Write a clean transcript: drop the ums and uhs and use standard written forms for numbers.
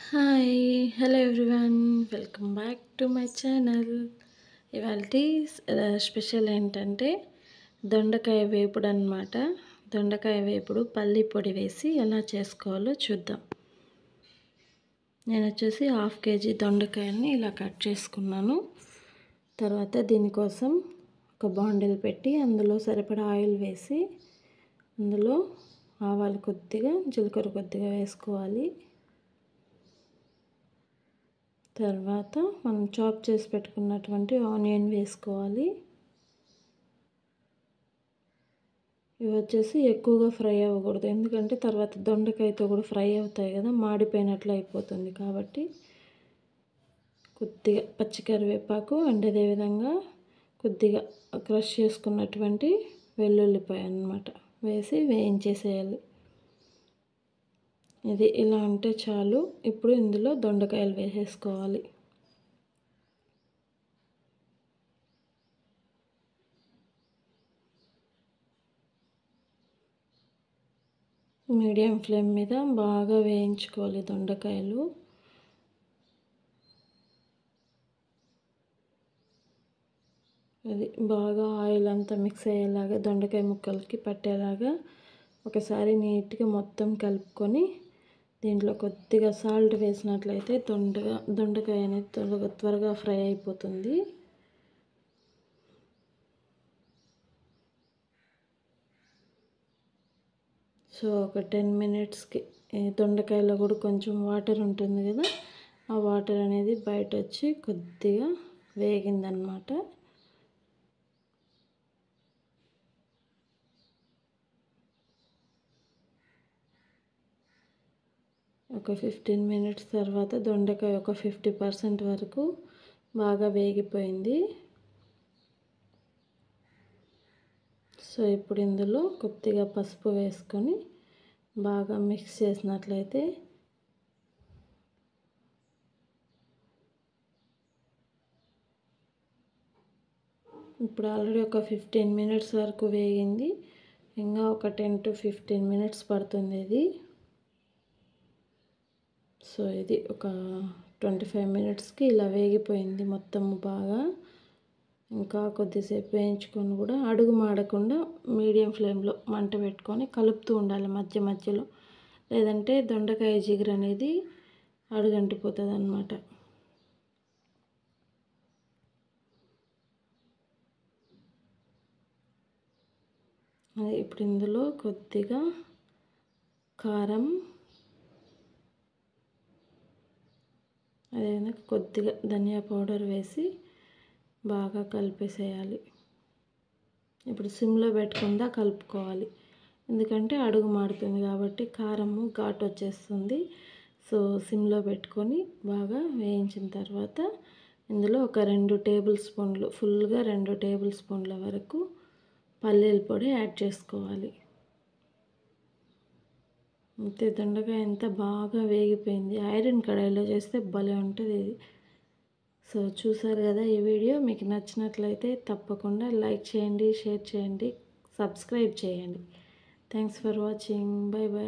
Hi hello everyone welcome back to my channel. ఇవాల్టి special ఏంటంటే దొండకాయ వేపుడు అన్నమాట. దొండకాయ వేపుడు పల్లి పొడి వేసి ఎలా చేసుకోవాలో చూద్దాం. నేను వచ్చేసి 1/2 kg దొండకాయని ఇలా కట్ చేసుకున్నాను. తర్వాత దీనికోసం ఒక బాండిల్ పెట్టి అందులో సరిపడా ఆయిల్ వేసి అందులో ఆవాలు కొద్దిగా జీలకర్ర కొద్దిగా వేసుకోవాలి. తర్వాత మనం చాప్ చేసి పెట్టుకున్నటువంటి ఆనియన్ వేసుకోవాలి. ఇవి వచ్చేసి ఎక్కువగా ఫ్రై అవ్వకూడదు, ఎందుకంటే తర్వాత దొండకాయతో కూడా ఫ్రై అవుతాయి కదా, మాడిపోయినట్లు అయిపోతుంది. కాబట్టి కొద్దిగా పచ్చి కరివేపాకు అండ్ అదేవిధంగా కొద్దిగా క్రష్ చేసుకున్నటువంటి వెల్లుల్లిపాయ అన్నమాట వేసి వేయించేసేయాలి. ఇది ఇలా ఉంటే చాలు. ఇప్పుడు ఇందులో దొండకాయలు వేసేసుకోవాలి. మీడియం ఫ్లేమ్ మీద బాగా వేయించుకోవాలి దొండకాయలు. అది బాగా ఆయిల్ అంతా మిక్స్ అయ్యేలాగా దొండకాయ ముక్కలకి పట్టేలాగా ఒకసారి నీట్గా మొత్తం కలుపుకొని దీంట్లో కొద్దిగా సాల్ట్ వేసినట్లయితే దొండకాయ అనేది త్వరగా ఫ్రై అయిపోతుంది. సో ఒక 10 minutesకి దొండకాయలో కూడా కొంచెం వాటర్ ఉంటుంది కదా, ఆ వాటర్ అనేది బయట వచ్చి కొద్దిగా వేగిందనమాట. ఒక 15 minutes తర్వాత దొండకాయ ఒక 50% వరకు బాగా వేగిపోయింది. సో ఇప్పుడు ఇందులో కొద్దిగా పసుపు వేసుకొని బాగా మిక్స్ చేసినట్లయితే ఇప్పుడు ఆల్రెడీ ఒక 15 minutes వరకు వేగింది. ఇంకా ఒక 10 to 15 minutes పడుతుంది ఇది. సో ఇది ఒక 25 minutesకి ఇలా వేగిపోయింది మొత్తం బాగా. ఇంకా కొద్దిసేపు వేయించుకొని కూడా అడుగు మాడకుండా మీడియం ఫ్లేమ్లో మంట పెట్టుకొని కలుపుతూ ఉండాలి మధ్య మధ్యలో, లేదంటే దొండకాయ జిగురు అనేది అడుగంటిపోతుంది అన్నమాట. ఇప్పుడు ఇందులో కొద్దిగా కారం, అదేవిధంగా కొద్దిగా ధనియా పౌడర్ వేసి బాగా కలిపేసేయాలి. ఇప్పుడు సిమ్లో పెట్టకుండా కలుపుకోవాలి, ఎందుకంటే అడుగు మాడుతుంది కాబట్టి కారము ఘాటు వచ్చేస్తుంది. సో సిమ్లో పెట్టుకొని బాగా వేయించిన తర్వాత ఇందులో ఒక 2 టేబుల్ స్పూన్లు, ఫుల్గా 2 టేబుల్ స్పూన్ల వరకు పల్లీల పొడి యాడ్ చేసుకోవాలి. అంతే, దొండకాయ ఎంత బాగా వేగిపోయింది. ఐరన్ కడాయిలో చేస్తే భలే ఉంటుంది ఇది. సో చూసారు కదా, ఈ వీడియో మీకు నచ్చినట్లయితే తప్పకుండా లైక్ చేయండి, షేర్ చేయండి, సబ్స్క్రైబ్ చేయండి. Thanks for watching. Bye bye.